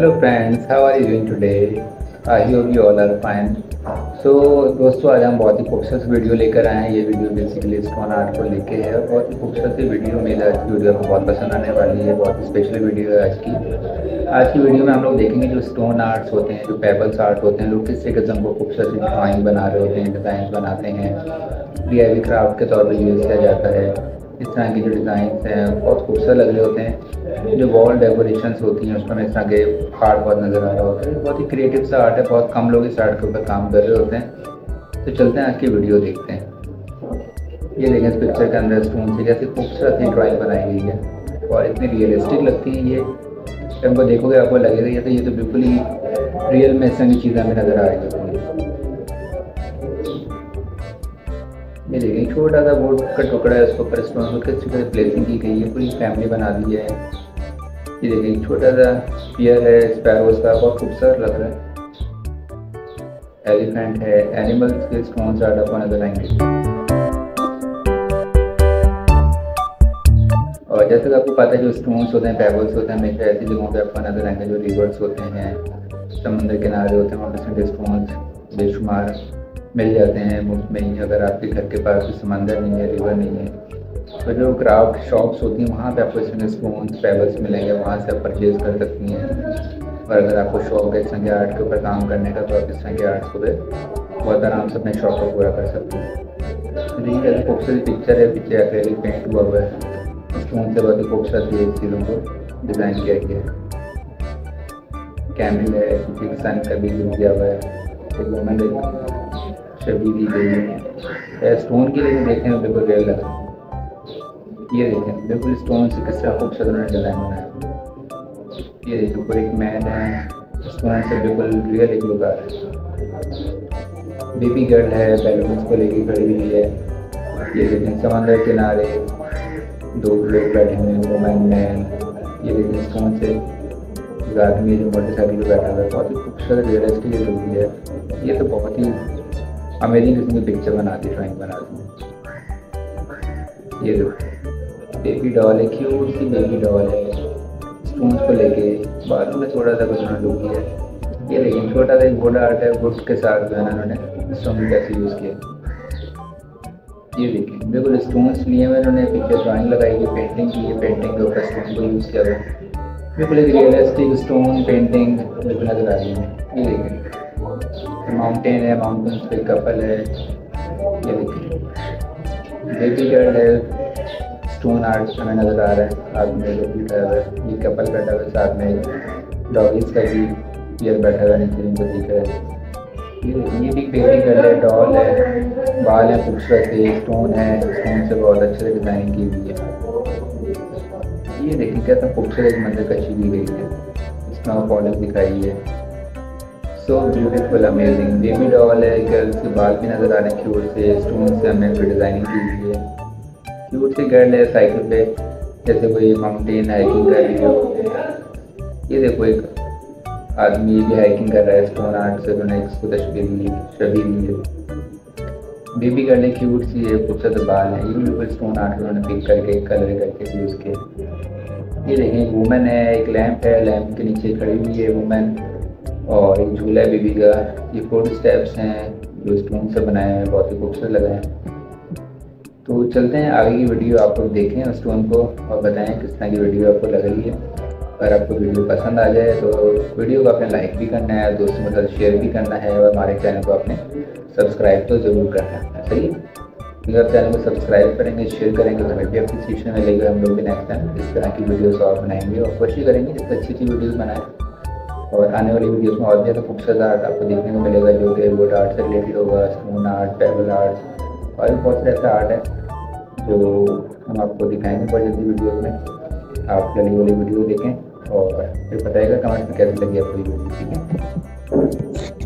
Hello friends, how are you doing today? I hope you all are fine. So दोस्तों आज हम बहुत ही खूबसूरत वीडियो लेकर आए हैं। ये वीडियो बेसिकली स्टोन आर्ट को लेके है। बहुत ही खूबसूरत वीडियो मेरे आज की वीडियो आपको बहुत पसंद आने वाली है। बहुत ही स्पेशल वीडियो है आज की वीडियो में हम लोग देखेंगे जो स्टोन आर्ट्स होते हैं, जो पेबल्स आर्ट होते हैं, लोग किस तरीके से खूबसूरत ड्राइंग बना रहे होते हैं, डिज़ाइन बनाते हैं, DIY क्राफ्ट के तौर पर यूज़ किया जाता है। इस तरह के जो डिज़ाइन हैं बहुत खूबसूरत लग रहे होते हैं। जो वॉल डेकोरेशंस होती हैं उसमें इस तरह के आर्ट बहुत नज़र आ रहा होता है। बहुत ही क्रिएटिव सा आर्ट है, बहुत कम लोग इस आर्ट के ऊपर काम कर रहे होते हैं। तो चलते हैं आज की वीडियो देखते हैं। ये देखें इस पिक्चर के अंदर स्टोन से कैसे खूबसूरत सी ड्राइंग बनाई गई है और इतनी रियलिस्टिक लगती है। ये जब इनको देखोगे आपको लगेगा ये तो बिल्कुल ही रियल में इस तरह की चीज़ें हमें नज़र आ रही होती हैं। ये देखिए छोटा सा बोर्ड का टुकड़ा है, उसके ऊपर स्टोन को किस तरह से प्लेसिंग की गई है, पूरी फैमिली बना दी है। ये देखिए छोटा सा पियर है स्पैरोज का, बहुत खूबसूरत लग रहा है। एलिफेंट है, एनिमल्स के स्टोन आर्ट आपको नजर आएंगे। और जैसे कि आपको पता है जो स्टोन्स होते हैं, पेबल्स होते हैं, हमेशा ऐसी जगहों पे आपको नजर आएंगे जो रिवर्स होते हैं, समुद्र किनारे होते हैं, वहाँ पे स्टोन्स बेशुमार मिल जाते हैं मुफ्त में ही। अगर आपके घर के पास कोई समंदर नहीं है, रिवर नहीं है, तो जो क्राफ्ट शॉप्स होती हैं वहाँ पे आपको इस तरह के स्टोन्स पेबल्स मिलेंगे, वहाँ से आप परचेज़ कर सकती हैं। और अगर आपको शौक है इस तरह के आर्ट के ऊपर काम करने का, तो आप इस तरह के आर्ट्स को बहुत आराम से अपने शौक को पूरा कर सकते हैं। तो देखिए कैसे खूबसूरत पिक्चर है, पीछे एक्रेलिक पेंट हुआ है, स्टोन से बहुत ही खूबसूरत ये चीज़ों को डिज़ाइन किया गया है। कैमल है, पीछे सन का भी दिया हुआ है, एक वुमन छवि दी गई है स्टोन की, लेकिन देखने में बिल्कुल रियल लग रहा है। ये देखें बिल्कुल स्टोन से किस तरह खूबसूरत उन्होंने डिज़ाइन बनाया। ये देखिए ऊपर एक मैन है, स्टोन से बिल्कुल रियल एक लुक आ रहा है। बेबी गर्ल है, बैलून्स को लेके खड़ी हुई है। ये देखें समंदर किनारे दो लोग बैठे हुए हैं, वुमन मैन। ये देखें स्टोन से एक आदमी जो मोटरसाइकिल पर बैठा हुआ है, बहुत ही खूबसूरत रियलिस्टिक लुक भी है। ये तो बहुत ही अमेजिंग किस्म की पिक्चर बनाती है, ड्राइंग बनाती है। ये देखो बेबी डॉल है, क्यूट सी बेबी डॉल है, स्टोन्स को लेके बालों में थोड़ा सा कुछ लुक है। ये लेकिन छोटा सा एक वुड आर्ट है, वुड के साथ जो है ना उन्होंने स्टोन कैसे यूज़ किया। ये देखिए बिल्कुल स्टोन्स लिए हुए उन्होंने, पीछे ड्राइंग लगाई हुई, पेंटिंग की है, पेंटिंग के ऊपर स्टोन को यूज़ किया हुआ है। बिल्कुल एक रियलिस्टिक स्टोन पेंटिंग बिल्कुल नजर आ रही है। ये देखिए माउंटेन है, माउंटेन पे कपल है। ये देखिए बेबी गर्ल है, स्टोन आर्ट हमें नज़र आ रहा है। आदमी जो बैठा हुआ है, ये कपल बैठा हुआ है, साथ में डॉगीज का भी पियर बैठा हुआ है, नीचे इनको दिख रहा है। ये भी बेबी गर्ल है, डॉल है, बाल है खूबसूरत है, स्टोन है, स्टोन से बहुत अच्छे से डिज़ाइन की हुई है। ये देखिए कैसा खूबसूरत मंदिर कच्ची की गई है, स्नो फॉलिंग दिखाई है। So beautiful amazing baby doll है, गर्ल्स के बाल भी नज़र आ रहे हैं क्यूट से, स्टोन से हमने कोई डिज़ाइनिंग की हुई है। क्यूट सी गर्ल है साइकिल पे, जैसे कोई माउंटेन हाइकिंग कर रही हो। ये देखो एक आदमी भी हाइकिंग कर रहा है, स्टोन आर्ट से उन्होंने इसको तस्वीर ली, छवि ली है। बेबी गर्ल है, क्यूट सी है, खूबसूरत बाल है। ये भी बिल्कुल स्टोन आर्ट उन्होंने पिक करके कलर करके यूज़ किया। ये देखिए एक वुमन है, एक लैंप है, लैंप के नीचे खड़ी हुई है वुमन, और एक झूला है बेबी का। ये 4 स्टेप्स हैं जो स्टोन से बनाए हैं, बहुत ही खूबसूरत लग रहे हैं। तो चलते हैं आगे की वीडियो, आप लोग देखें उस स्टोन को और बताएं किस तरह की वीडियो आपको लग रही है। अगर आपको वीडियो पसंद आ जाए तो वीडियो को आपने लाइक भी करना है, दोस्तों के साथ शेयर भी करना है, और हमारे चैनल को आपने सब्सक्राइब तो ज़रूर करना है। सही है, अगर आप चैनल को सब्सक्राइब करेंगे, शेयर करेंगे, तो हमें भी अप्रिसिएशन मिलेगा। हम लोग भी नेक्स्ट टाइम इस तरह की वीडियोस और बनाएंगे और कोशिश करेंगे जिससे अच्छी अच्छी वीडियोज़ बनाएँ। और आने वाली वीडियोस में और भी ज़्यादा खूबसूरत आर्ट आपको देखने को मिलेगा, जो कि वुड आर्ट से रिलेटेड होगा, स्टोन आर्ट, पेबल आर्ट, और भी बहुत से ऐसा आर्ट है जो हम आपको दिखाएंगे बहुत जल्दी वीडियोस में। आप जल्दी वाली वीडियो देखें और फिर बताइएगा कमेंट में कैसी लगी आपको ये वीडियो। ठीक है।